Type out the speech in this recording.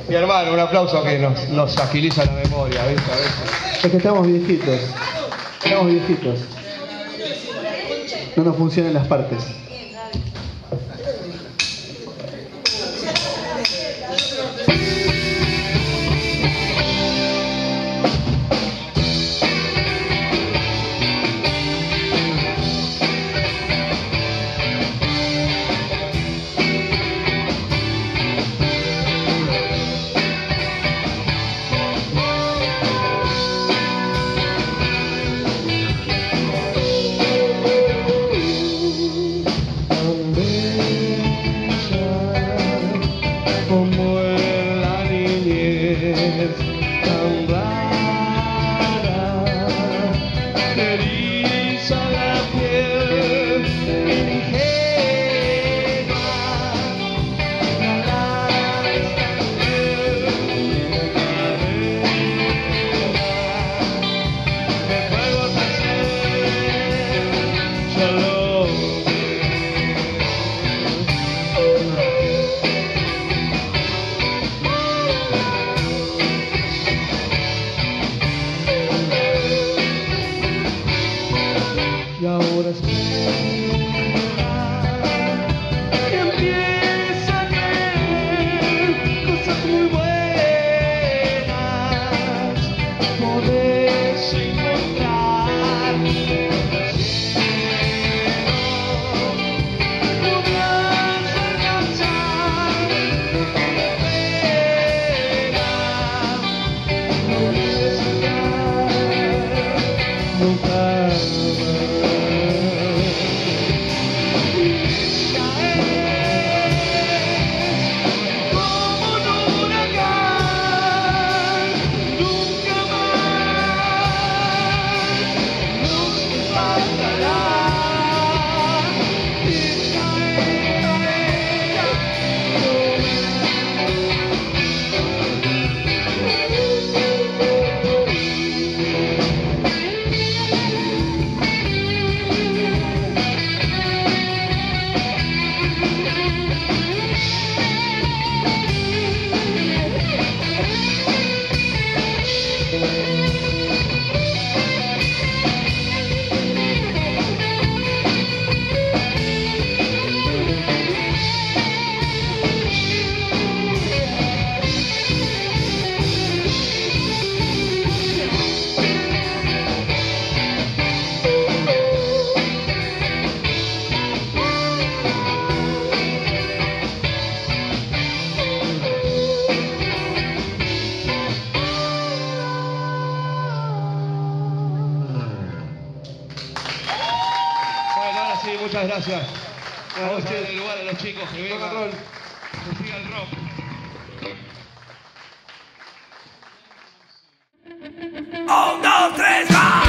Mi hermano, un aplauso que nos agiliza la memoria, ¿viste? A veces. Es que estamos viejitos. Estamos viejitos. No nos funcionan las partes. Y ahora espera que empieza a caer cosas muy buenas. Podés encontrar en el cielo, podrás alcanzar la pena. No olvides estar, nunca. Sí, muchas gracias. Vamos a darle lugar a los chicos que vengan. Que siga el rock. 1, 2, 3, ¡va!